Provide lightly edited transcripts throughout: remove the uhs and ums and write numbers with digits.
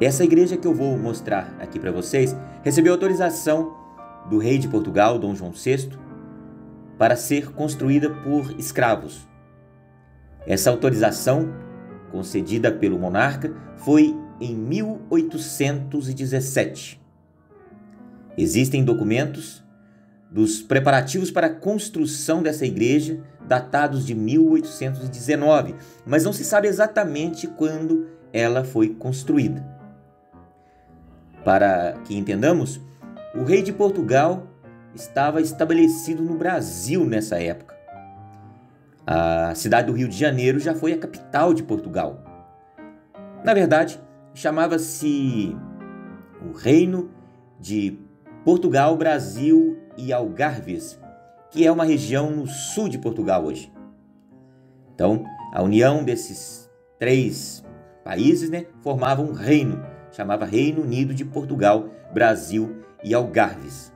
Essa igreja que eu vou mostrar aqui para vocês recebeu autorização do rei de Portugal, Dom João VI, para ser construída por escravos. Essa autorização, concedida pelo monarca, foi em 1817. Existem documentos dos preparativos para a construção dessa igreja, datados de 1819, mas não se sabe exatamente quando ela foi construída. Para que entendamos, o rei de Portugal estava estabelecido no Brasil nessa época. A cidade do Rio de Janeiro já foi a capital de Portugal. Na verdade, chamava-se o Reino de Portugal, Brasil e Algarves, que é uma região no sul de Portugal hoje. Então, a união desses três países, formava um reino, chamava Reino Unido de Portugal, Brasil e Algarves.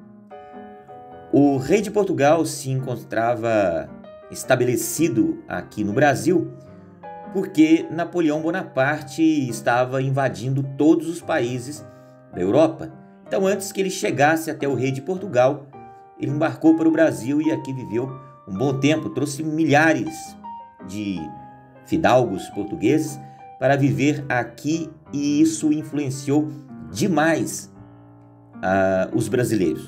O rei de Portugal se encontrava estabelecido aqui no Brasil porque Napoleão Bonaparte estava invadindo todos os países da Europa. Então, antes que ele chegasse até o rei de Portugal, ele embarcou para o Brasil e aqui viveu um bom tempo. Trouxe milhares de fidalgos portugueses para viver aqui e isso influenciou demais os brasileiros.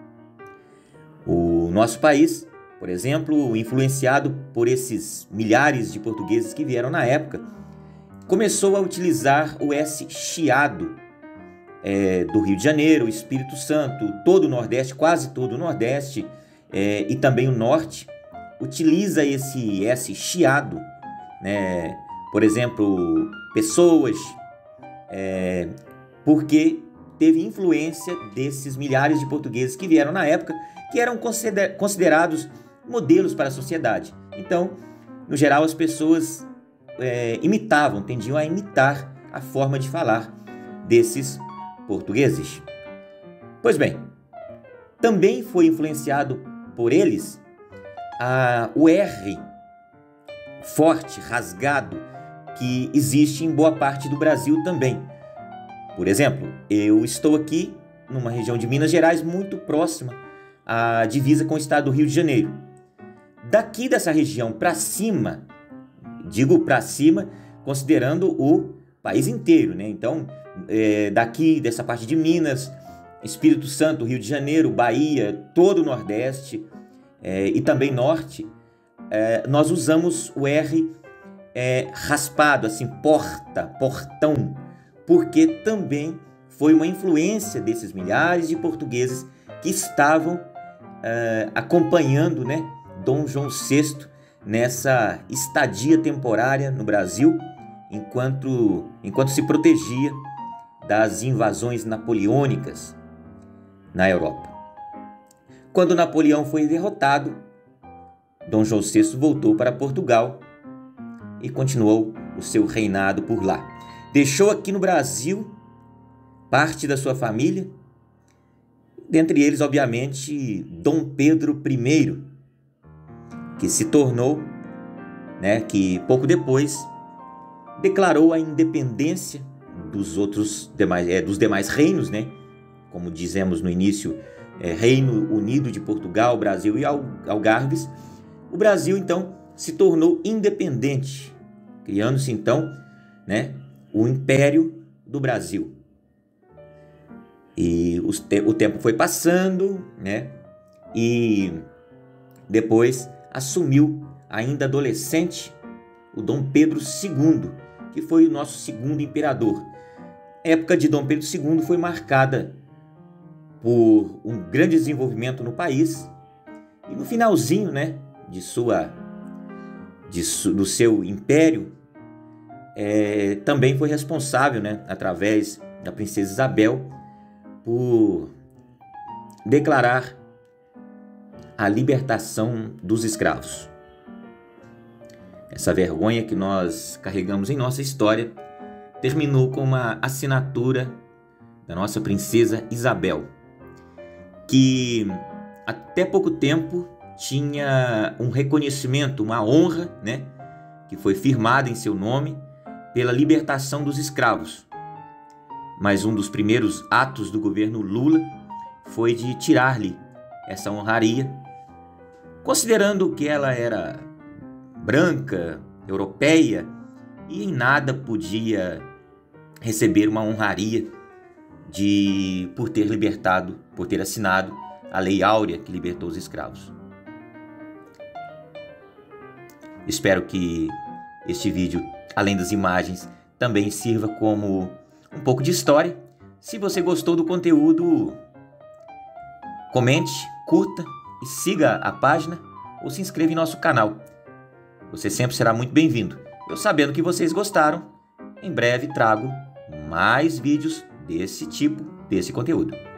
O nosso país, por exemplo, influenciado por esses milhares de portugueses que vieram na época, começou a utilizar o S chiado do Rio de Janeiro, Espírito Santo, todo o Nordeste, quase todo o Nordeste e também o Norte, utiliza esse S chiado, por exemplo, pessoas, porque teve influência desses milhares de portugueses que vieram na época, que eram considerados modelos para a sociedade. Então, no geral, as pessoas tendiam a imitar a forma de falar desses portugueses. Pois bem, também foi influenciado por eles o R forte, rasgado, que existe em boa parte do Brasil também. Por exemplo, eu estou aqui numa região de Minas Gerais muito próxima à divisa com o estado do Rio de Janeiro. Daqui dessa região para cima, digo para cima, considerando o país inteiro, Então, daqui dessa parte de Minas, Espírito Santo, Rio de Janeiro, Bahia, todo o Nordeste e também Norte, nós usamos o R raspado, assim, portão, porque também foi uma influência desses milhares de portugueses que estavam acompanhando, Dom João VI nessa estadia temporária no Brasil, enquanto se protegia das invasões napoleônicas na Europa. Quando Napoleão foi derrotado, Dom João VI voltou para Portugal e continuou o seu reinado por lá. Deixou aqui no Brasil parte da sua família, dentre eles, obviamente, Dom Pedro I, que se tornou, que pouco depois declarou a independência dos demais reinos, como dizemos no início, Reino Unido de Portugal, Brasil e Algarves. O Brasil, então, se tornou independente, criando-se, então, o Império do Brasil. E o tempo foi passando, e depois assumiu, ainda adolescente, o Dom Pedro II, que foi o nosso segundo imperador. A época de Dom Pedro II foi marcada por um grande desenvolvimento no país e no finalzinho, do seu império, também foi responsável, através da princesa Isabel, por declarar a libertação dos escravos. Essa vergonha que nós carregamos em nossa história terminou com uma assinatura da nossa princesa Isabel, que até pouco tempo tinha um reconhecimento, uma honra, que foi firmada em seu nome pela libertação dos escravos. mas um dos primeiros atos do governo Lula foi de tirar-lhe essa honraria, considerando que ela era branca, europeia e em nada podia receber uma honraria por ter assinado a Lei Áurea que libertou os escravos. Espero que este vídeo, além das imagens, também sirva como um pouco de história. Se você gostou do conteúdo, comente, curta e siga a página ou se inscreva em nosso canal. Você sempre será muito bem-vindo. Eu, sabendo que vocês gostaram, em breve trago mais vídeos desse tipo, desse conteúdo.